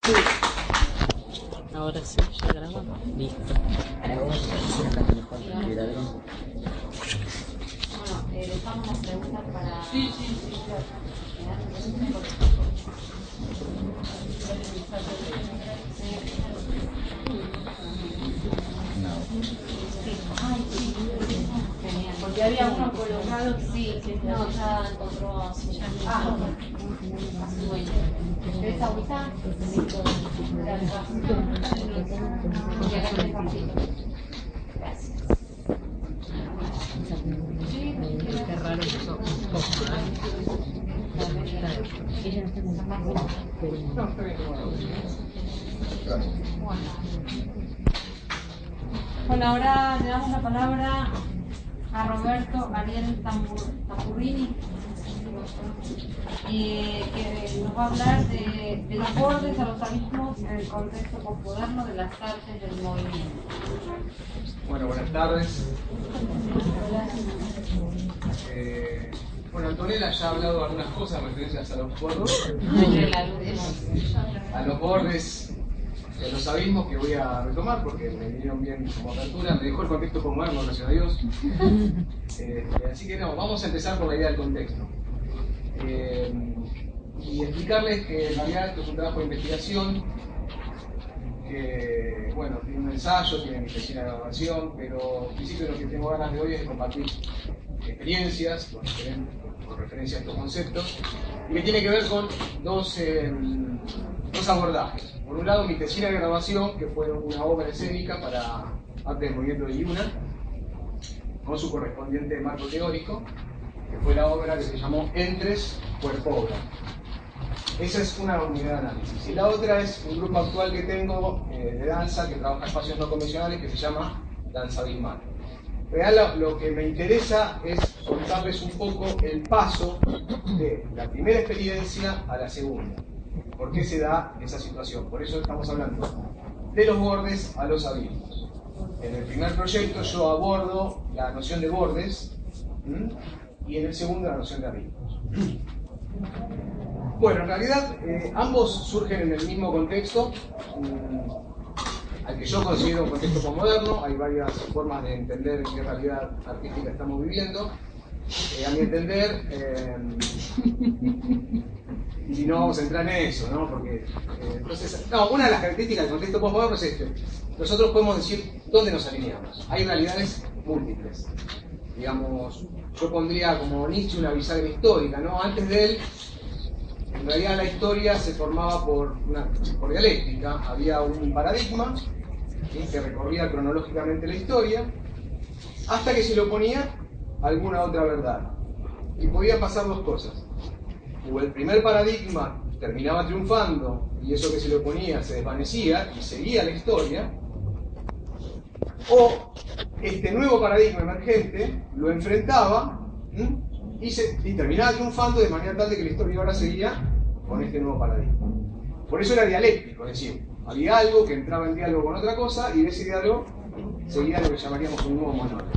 Ahora sí, ya grabamos. Listo. Ahora vos siéntate mejor, cuidado. Bueno, dejamos las preguntas para... Sí. Ay, sí. Genial. Porque había uno colocado, sí, no, ya encontró bueno. ¿Querés agüita? Gracias. Qué raro que eso coma, Ella no está muy buena, pero... Bueno, ahora le damos la palabra a Roberto Ariel Tamburrini, que nos va a hablar de los bordes a los abismos en el contexto posmoderno de las artes del movimiento. Bueno, buenas tardes. Bueno, Antonella ya ha hablado de algunas cosas referencias a los bordes. A los bordes de los abismos que voy a retomar porque me vinieron bien como apertura, me dejó el contexto posmoderno, gracias a Dios. Así que no, vamos a empezar por la idea del contexto. Y explicarles que en realidad esto es un trabajo de investigación que, bueno, tiene un ensayo, tiene mi tesina de grabación, pero en principio lo que tengo ganas de hoy es de compartir experiencias con referencia a estos conceptos y que tiene que ver con dos abordajes. Por un lado, mi tesina de grabación, que fue una obra escénica para arte del movimiento de Yuna, con su correspondiente marco teórico, que fue la obra que se llamó Entres, Cuerpo, Obra. Esa es una unidad de análisis. Y la otra es un grupo actual que tengo de danza que trabaja en espacios no convencionales que se llama Danza Abismal. En realidad lo que me interesa es contarles un poco el paso de la primera experiencia a la segunda. ¿Por qué se da esa situación? Por eso estamos hablando de los bordes a los abismos. En el primer proyecto yo abordo la noción de bordes y en el segundo la noción de abismos. Bueno, en realidad ambos surgen en el mismo contexto, al que yo considero un contexto posmoderno. Hay varias formas de entender en qué realidad artística estamos viviendo. A mi entender, y no vamos a entrar en eso, ¿no? Porque, una de las características del contexto posmoderno es esto. Nosotros podemos decir dónde nos alineamos. Hay realidades múltiples. Digamos, yo pondría como Nietzsche una bisagra histórica, ¿no? Antes de él, en realidad la historia se formaba por dialéctica. Había un paradigma, ¿sí?, que recorría cronológicamente la historia, hasta que se le oponía alguna otra verdad. Y podían pasar dos cosas. O el primer paradigma terminaba triunfando y eso que se le oponía se desvanecía y seguía la historia, o este nuevo paradigma emergente lo enfrentaba y terminaba triunfando de manera tal de que la historia ahora seguía con este nuevo paradigma. Por eso era dialéctico, es decir, había algo que entraba en diálogo con otra cosa y de ese diálogo seguía lo que llamaríamos un nuevo monólogo.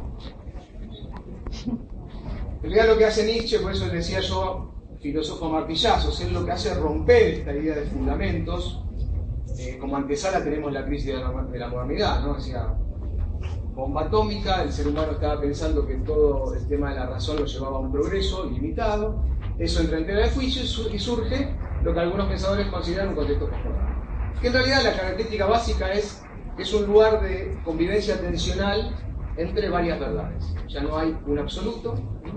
En realidad lo que hace Nietzsche, por eso le decía yo, filósofo martillazos, él lo que hace es romper esta idea de fundamentos. Como antesala tenemos la crisis de la modernidad, ¿no? Decía, bomba atómica, el ser humano estaba pensando que todo el tema de la razón lo llevaba a un progreso ilimitado, eso entra en tela de juicio y surge lo que algunos pensadores consideran un contexto posmoderno. Que en realidad la característica básica es que es un lugar de convivencia tensional entre varias verdades. Ya no hay un absoluto,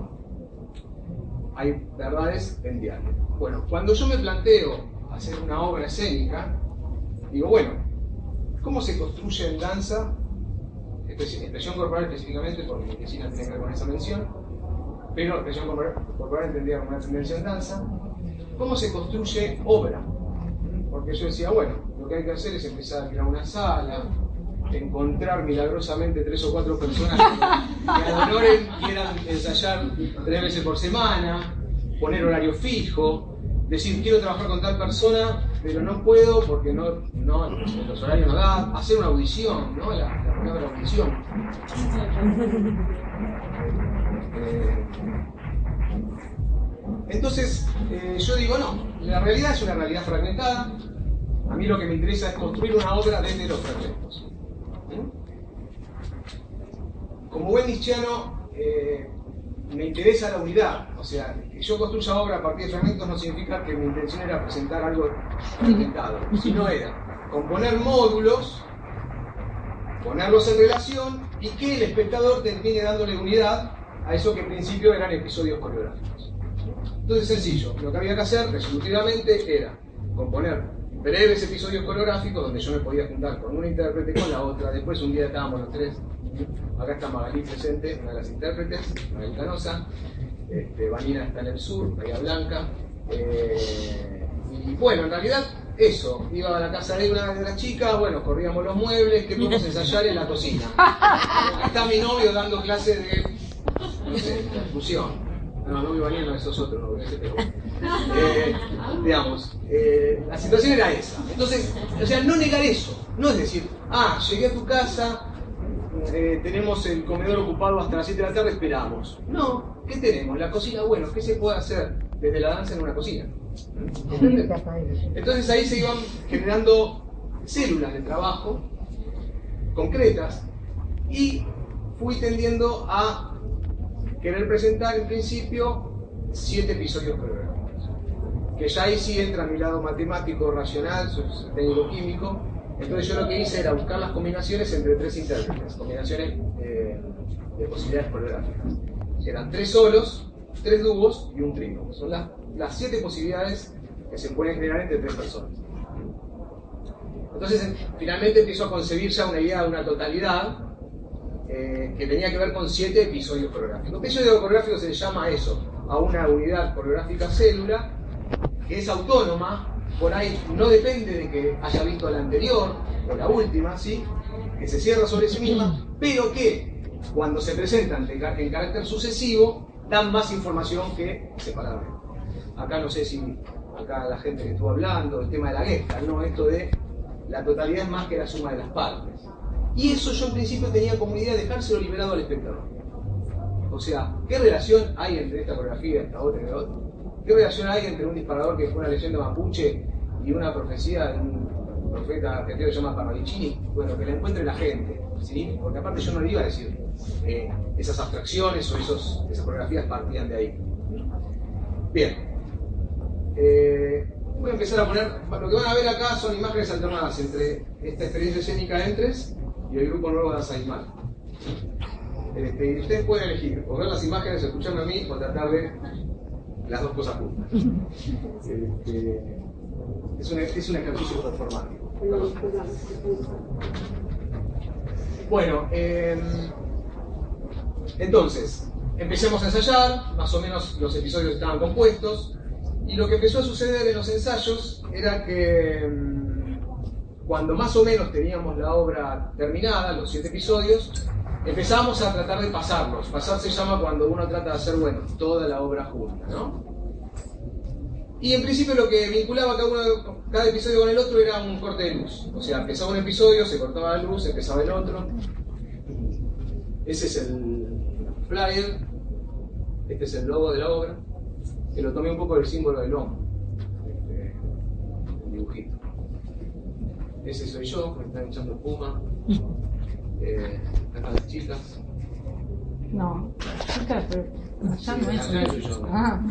hay verdades en diálogo. Bueno, cuando yo me planteo hacer una obra escénica, digo, bueno, ¿cómo se construye en danza? Expresión corporal específicamente, porque mi tesina tiene que ver con esa mención, pero expresión corporal entendida como una tendencia en danza. ¿Cómo se construye obra? Porque yo decía, bueno, lo que hay que hacer es empezar a ir a una sala, encontrar milagrosamente 3 o 4 personas que adoren, quieran ensayar 3 veces por semana, poner horario fijo, decir quiero trabajar con tal persona, pero no puedo porque los horarios no dan, hacer una audición, ¿no? La palabra audición. Entonces yo digo no, la realidad es una realidad fragmentada. A mí lo que me interesa es construir una obra desde los fragmentos. Como buen nietzscheano, me interesa la unidad. O sea, que yo construya obra a partir de fragmentos no significa que mi intención era presentar algo fragmentado, sino era componer módulos, ponerlos en relación y que el espectador termine dándole unidad a eso que en principio eran episodios coreográficos. Entonces, sencillo, lo que había que hacer resolutivamente era componer breves episodios coreográficos donde yo me podía juntar con una intérprete con la otra. Después un día estábamos los tres. Acá está Magalí presente, una de las intérpretes, Magalí Canosa. Vanina está en el sur, Bahía Blanca. Y bueno, en realidad eso, iba a la casa de una de las chicas, bueno, corríamos los muebles, que podemos ensayar en la cocina. Acá está mi novio dando clases de, no sé, percusión. No, novio Vanina no, esos otros, no, ese, pero digamos, la situación era esa. Entonces, o sea, no negar eso, no es decir, llegué a tu casa, tenemos el comedor ocupado hasta las 7 de la tarde, esperamos. No, ¿qué tenemos? La cocina, bueno, ¿qué se puede hacer desde la danza en una cocina? ¿Entiendes? Entonces ahí se iban generando células de trabajo concretas y fui tendiendo a querer presentar en principio 7 episodios coreográficos, que ya ahí sí entra mi lado matemático, racional, técnico-químico. Entonces yo lo que hice era buscar las combinaciones entre 3 intérpretes, combinaciones de posibilidades coreográficas. Eran 3 solos, 3 dúos y un trío. Son las 7 posibilidades que se pueden generar entre 3 personas. Entonces finalmente empiezo a concebir ya una idea de una totalidad que tenía que ver con 7 episodios coreográficos. Episodio coreográfico se le llama eso, a una unidad coreográfica célula que es autónoma. Por ahí no depende de que haya visto la anterior o la última, ¿sí? Que se cierra sobre sí misma, pero que cuando se presentan en carácter sucesivo dan más información que separadamente. Acá no sé si acá la gente que estuvo hablando del tema de la Gestalt, ¿no? Esto de la totalidad es más que la suma de las partes. Y eso yo en principio tenía como idea dejárselo liberado al espectador. O sea, ¿qué relación hay entre esta coreografía, esta otra y la otra? ¿Qué relación hay entre un disparador que fue una leyenda mapuche y una profecía de un profeta argentino que se llama Parravicini? Bueno, que la encuentre la gente, ¿sí? Porque aparte yo no le iba a decir esas abstracciones o esas coreografías partían de ahí. Bien. Voy a empezar a poner, lo que van a ver acá son imágenes alternadas entre esta experiencia escénica Entres y el grupo nuevo de Azaimán. Y ustedes pueden elegir o ver las imágenes, escucharme a mí o tratar de las dos cosas juntas. Es un ejercicio performático. Bueno, entonces, empecemos a ensayar, más o menos los episodios estaban compuestos, y lo que empezó a suceder en los ensayos era que cuando más o menos teníamos la obra terminada, los 7 episodios, empezamos a tratar de pasarlos. Pasar se llama cuando uno trata de hacer, bueno, toda la obra junta, ¿no? Y en principio lo que vinculaba cada episodio con el otro era un corte de luz. O sea, empezaba un episodio, se cortaba la luz, empezaba el otro. Ese es el flyer. Este es el logo de la obra. Que lo tomé un poco del símbolo del lomo. El dibujito. Ese soy yo, me están echando espuma. Acá las chicas. No, chicas, pero allá no es. Allá soy yo, ¿no?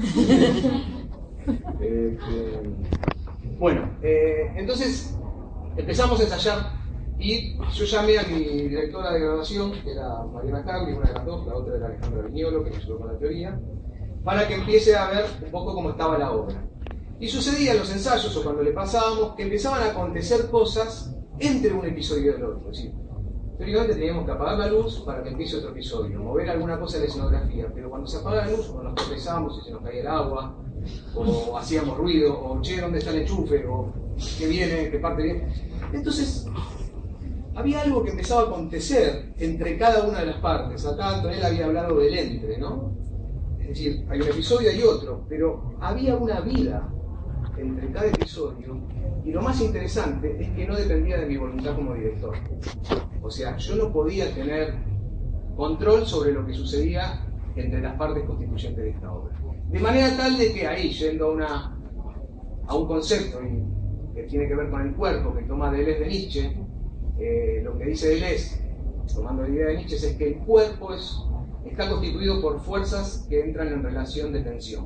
Bueno, entonces empezamos a ensayar y yo llamé a mi directora de graduación, que era Mariana Carli, una de las dos, la otra era Alejandra Viñolo, que me ayudó con la teoría, para que empiece a ver un poco cómo estaba la obra. Y sucedía en los ensayos o cuando le pasábamos que empezaban a acontecer cosas entre un episodio y el otro. Es decir, teóricamente teníamos que apagar la luz para que empiece otro episodio, mover alguna cosa en la escenografía, pero cuando se apaga la luz, o nos tropezábamos y se nos caía el agua, o hacíamos ruido, o che, ¿dónde está el enchufe? O ¿qué viene? ¿Qué parte viene? Entonces, había algo que empezaba a acontecer entre cada una de las partes. Acá Antonella había hablado del entre, ¿no? Es decir, hay un episodio y otro, pero había una vida entre cada episodio, y lo más interesante es que no dependía de mi voluntad como director. O sea, yo no podía tener control sobre lo que sucedía entre las partes constituyentes de esta obra. De manera tal de que ahí, yendo a un concepto y que tiene que ver con el cuerpo, que toma Deleuze de Nietzsche. Lo que dice Deleuze, tomando la idea de Nietzsche, es que el cuerpo está constituido por fuerzas que entran en relación de tensión.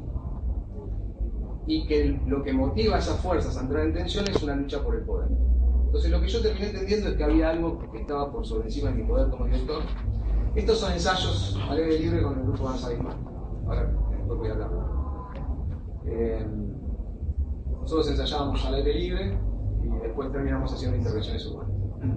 Y que lo que motiva a esas fuerzas a entrar en tensión es una lucha por el poder. Entonces lo que yo terminé entendiendo es que había algo que estaba por sobre encima de mi poder como director. Estos son ensayos al aire libre con el grupo Danza Bismarck. Ahora después voy a hablar. Nosotros ensayábamos al aire libre y después terminamos haciendo intervenciones urbanas.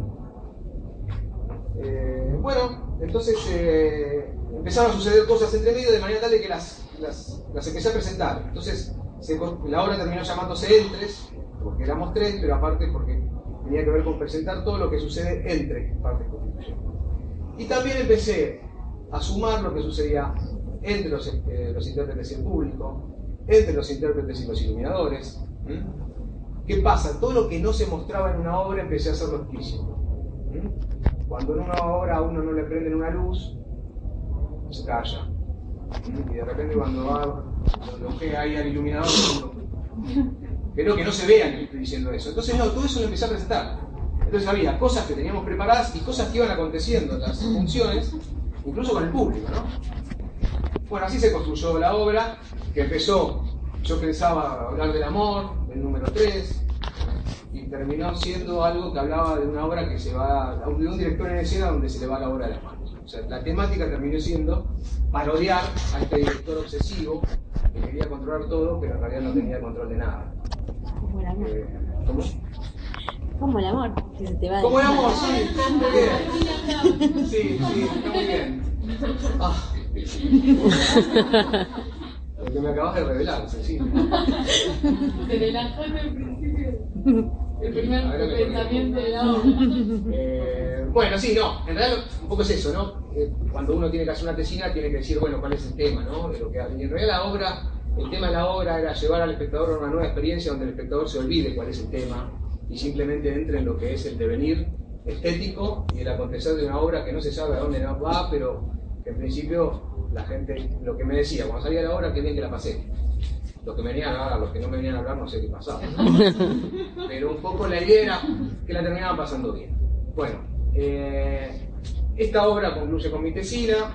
Bueno, entonces empezaron a suceder cosas entre medio de manera tal de que las empecé a presentar. Entonces la obra terminó llamándose Entres, porque éramos tres, pero aparte porque tenía que ver con presentar todo lo que sucede entre partes constituyentes. Y también empecé a sumar lo que sucedía entre los intérpretes y el público, entre los intérpretes y los iluminadores. ¿Qué pasa? Todo lo que no se mostraba en una obra empecé a hacerlo explícito. Cuando en una obra a uno no le prenden una luz, se calla. Y de repente cuando lo ojea ahí al iluminador, pero que no se vea que estoy diciendo eso. Entonces no, todo eso lo empecé a presentar. Entonces había cosas que teníamos preparadas y cosas que iban aconteciendo en las funciones, incluso con el público, ¿no? Bueno, así se construyó la obra, que empezó, yo pensaba hablar del amor, del número 3, y terminó siendo algo que hablaba de una obra que se va, de un director en escena donde se le va la obra de las manos. O sea, la temática terminó siendo parodiar a este director obsesivo que quería controlar todo, pero en realidad no tenía control de nada. Como el amor. ¿Cómo? Como el amor, que se te va de Como el las amor, manos. sí, muy bien. Sí, está muy bien. Lo que me acabas de revelar, Cecilia. Se relajó en el principio. El primer pensamiento de la obra. Bueno, sí, no, en realidad un poco es eso, ¿no? Cuando uno tiene que hacer una tesina tiene que decir, bueno, cuál es el tema, ¿no? De lo que, y en realidad la obra, el tema de la obra era llevar al espectador a una nueva experiencia donde el espectador se olvide cuál es el tema y simplemente entre en lo que es el devenir estético y el acontecer de una obra que no se sabe a dónde va, pero que en principio la gente, lo que me decía, cuando salía la obra, qué bien que la pasé. Los que me venían a hablar, los que no me venían a hablar, no sé qué pasaba, ¿no? Pero un poco la idea era que la terminaban pasando bien. Bueno, esta obra concluye con mi tesina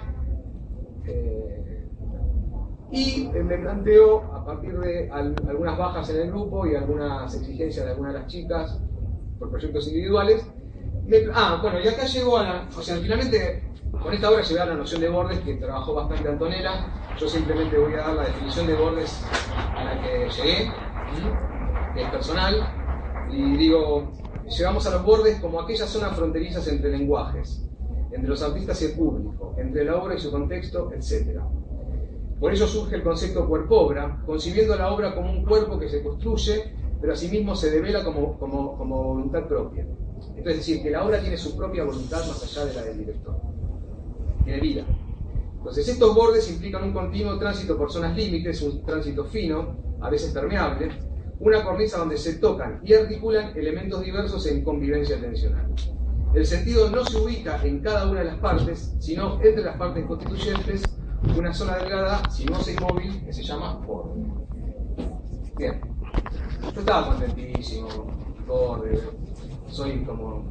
y me planteo, a partir de algunas bajas en el grupo y algunas exigencias de algunas de las chicas por proyectos individuales, bueno, y acá llego o sea, finalmente con esta obra llegué a la noción de bordes que trabajó bastante Antonella. Yo simplemente voy a dar la definición de bordes a la que llegué, que es personal, y digo, llegamos a los bordes como aquellas zonas fronterizas entre lenguajes, entre los artistas y el público, entre la obra y su contexto, etc. Por ello surge el concepto cuerpo-obra, concibiendo la obra como un cuerpo que se construye, pero asimismo se devela como voluntad propia. Esto es decir, que la obra tiene su propia voluntad más allá de la del director. Tiene vida. Entonces estos bordes implican un continuo tránsito por zonas límites, un tránsito fino, a veces permeable, una cornisa donde se tocan y articulan elementos diversos en convivencia tensional. El sentido no se ubica en cada una de las partes, sino entre las partes constituyentes, una zona delgada, sinuosa y móvil, que se llama borde. Bien, yo estaba contentísimo, borde, soy como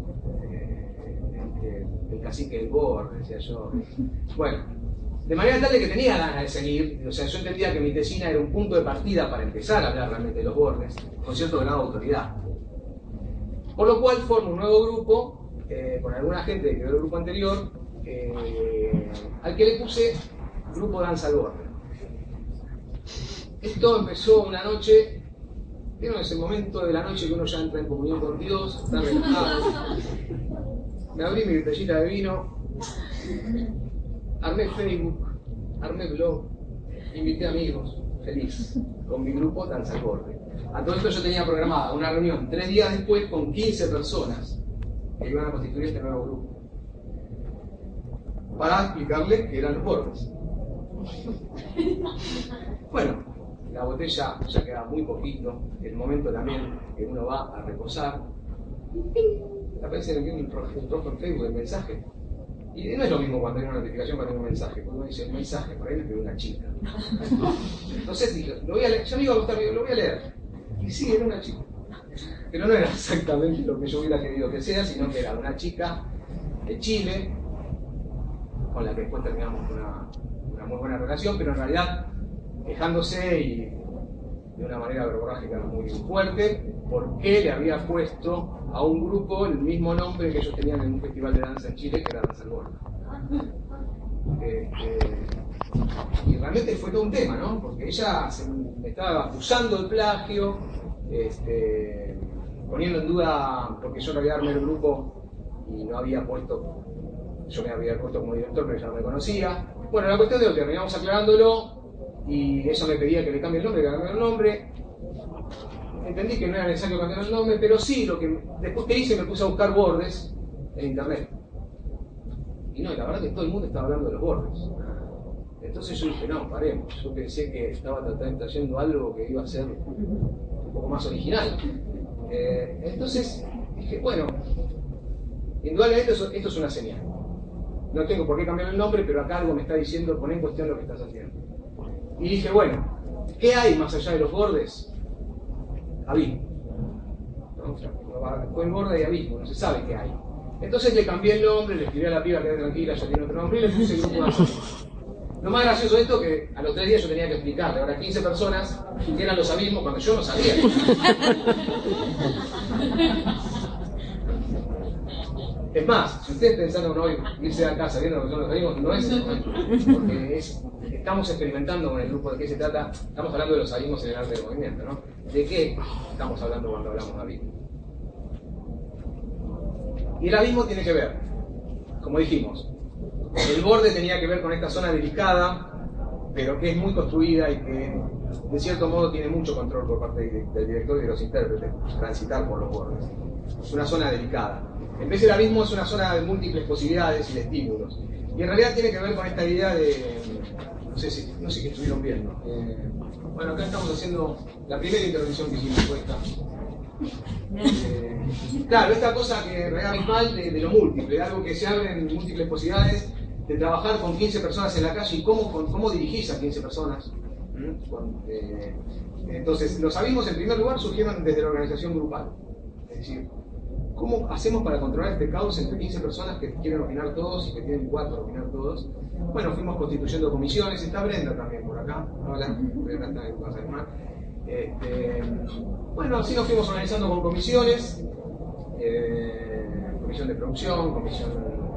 el cacique del borde, decía yo. Bueno, de manera tal de que tenía ganas de seguir, o sea, yo entendía que mi tesina era un punto de partida para empezar a hablar realmente de los bordes, con cierto grado de autoridad. Por lo cual formo un nuevo grupo, con alguna gente que quedó del grupo anterior, al que le puse Grupo Danza al Borde. Esto empezó una noche, ¿vieron ese momento de la noche que uno ya entra en comunión con Dios, está relajado? Me abrí mi botellita de vino, armé Facebook, armé blog, invité amigos, feliz, con mi grupo Danza al Borde. A todo esto yo tenía programada una reunión 3 días después con 15 personas que iban a constituir este nuevo grupo, para explicarles qué eran los bordes. Bueno, la botella ya queda muy poquito, el momento también que uno va a reposar, aparece un rojo en Facebook el mensaje. Y no es lo mismo cuando hay una notificación para un mensaje, cuando uno dice un mensaje, por ahí me pide una chica. Entonces dije, lo voy a leer, ya me iba a gustar, lo voy a leer. Y sí, era una chica. Pero no era exactamente lo que yo hubiera querido que sea, sino que era una chica de Chile, con la que después terminamos una muy buena relación, pero en realidad quejándose y de una manera verborrágica muy fuerte, porque le había puesto a un grupo el mismo nombre que ellos tenían en un festival de danza en Chile, que era Danza al Borde. Y realmente fue todo un tema, ¿no? Porque ella me estaba acusando de plagio, poniendo en duda, porque yo en realidad armé el grupo y no había puesto, yo me había puesto como director, pero ella no me conocía. Bueno, la cuestión de que terminamos aclarándolo y ella me pedía que le cambie el nombre, que cambiara el nombre. Entendí que no era necesario cambiar el nombre, pero sí, lo que después que hice me puse a buscar bordes en internet. Y no, la verdad que todo el mundo estaba hablando de los bordes. Entonces yo dije, no, paremos. Yo pensé que estaba trayendo algo que iba a ser un poco más original. Entonces dije, bueno, indudablemente esto es una señal. No tengo por qué cambiar el nombre, pero acá algo me está diciendo, pon en cuestión lo que estás haciendo. Y dije, bueno, ¿qué hay más allá de los bordes? Abismo. ¿No? O sea, fue el borde y abismo, no se sabe qué hay. Entonces le cambié el nombre, le escribí a la piba, quedé tranquila, ya tiene otro nombre, y le puse el grupo de amigos. Lo más gracioso de esto es que a los 3 días yo tenía que explicarle ahora 15 personas que eran los abismos cuando yo no sabía. Es más, si ustedes pensaron hoy irse a casa viendo lo que son los abismos, no es el momento, porque estamos experimentando con el grupo de qué se trata. Estamos hablando de los abismos en el arte del movimiento, ¿no? ¿De qué estamos hablando cuando hablamos de abismo? Y el abismo tiene que ver, como dijimos, el borde tenía que ver con esta zona delicada, pero que es muy construida y que de cierto modo tiene mucho control por parte del director y de los intérpretes, transitar por los bordes. Es una zona delicada. En vez del abismo es una zona de múltiples posibilidades y de estímulos. Y en realidad tiene que ver con esta idea de, no sé qué estuvieron viendo. Bueno, acá estamos haciendo la primera intervención que hicimos fue esta. Claro, esta cosa que es abismal de lo múltiple, de algo que se abre en múltiples posibilidades, de trabajar con 15 personas en la calle y cómo dirigís a 15 personas. Entonces, los abismos en primer lugar surgieron desde la organización grupal. Es decir, ¿cómo hacemos para controlar este caos entre 15 personas que quieren opinar todos y que tienen 4 a opinar todos? Bueno, fuimos constituyendo comisiones, está Brenda también por acá. Hola, Brenda está en casa de Mar. Bueno, así nos fuimos organizando con comisiones, comisión de producción, comisión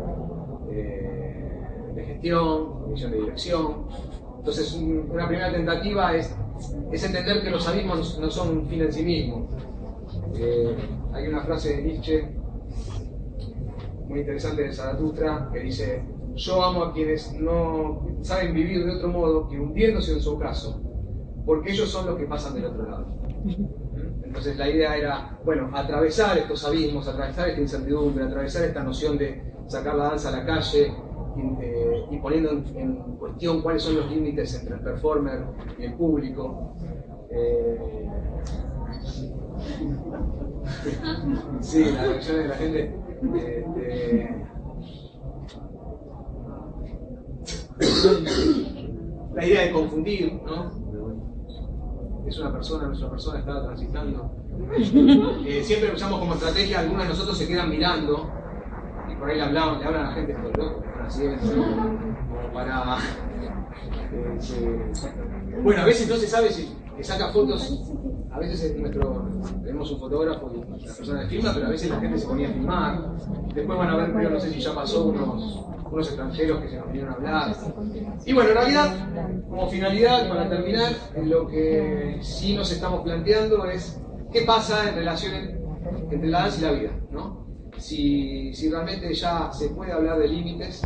de gestión, comisión de dirección. Entonces, una primera tentativa es entender que los abismos no son un fin en sí mismo. Hay una frase de Nietzsche muy interesante de Zaratustra que dice: yo amo a quienes no saben vivir de otro modo que hundiéndose en su ocaso, porque ellos son los que pasan del otro lado. Entonces la idea era, bueno, atravesar estos abismos, atravesar esta incertidumbre, atravesar esta noción de sacar la danza a la calle y poniendo en cuestión cuáles son los límites entre el performer y el público. Sí, la reacción de la gente la idea de confundir, ¿no? Es una persona, no es una persona, está transitando. Siempre usamos como estrategia, algunos de nosotros se quedan mirando y por ahí le hablan a la gente todo loco, que están haciendo, como para... Bueno, a veces no se sabe si que saca fotos, a veces tenemos un fotógrafo y una persona que filma, pero a veces la gente se ponía a filmar. Después van a ver, pero no sé si ya pasó unos extranjeros que se nos vinieron a hablar. Y bueno, en realidad, como finalidad, para terminar, lo que sí nos estamos planteando es qué pasa en relación entre la danza y la vida, ¿no? Si realmente ya se puede hablar de límites,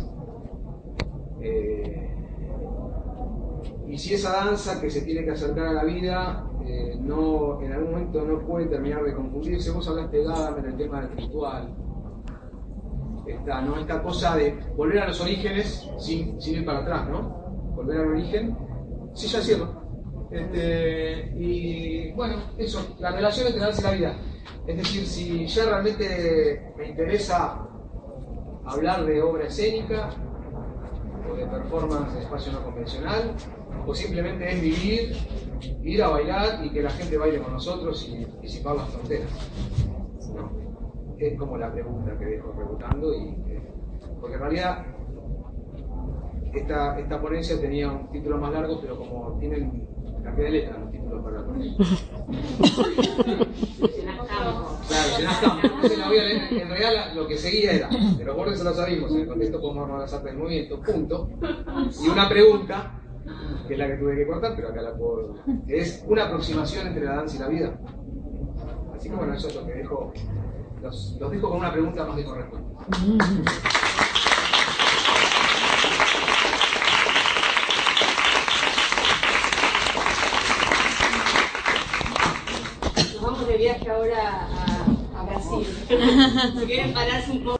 y si esa danza que se tiene que acercar a la vida en algún momento no puede terminar de confundirse. Vos hablaste de Gadamer en el tema del ritual. Esta cosa de volver a los orígenes sin ir para atrás, ¿no? Volver al origen. Sí, ya cierro. Y bueno, eso, la relación entre la danza y la vida. Es decir, si ya realmente me interesa hablar de obra escénica o de performance de espacio no convencional, o simplemente es vivir, ir a bailar y que la gente baile con nosotros y disipar las fronteras? No. Es como la pregunta que dejo rebotando, porque en realidad esta ponencia tenía un título más largo, pero como tienen cantidad de letras los títulos para la ponencia. Claro, llenás campo. Entonces la voy a leer. En realidad lo que seguía era, de los bordes a los abismos, en el contexto podemos las artes del movimiento, punto. Y una pregunta, que es la que tuve que cortar, pero acá la puedo. Es una aproximación entre la danza y la vida. Así que bueno, eso es lo que dejo. Los dejo con una pregunta más que corresponde. Nos vamos de viaje ahora a Brasil. Si quieren pararse un poco.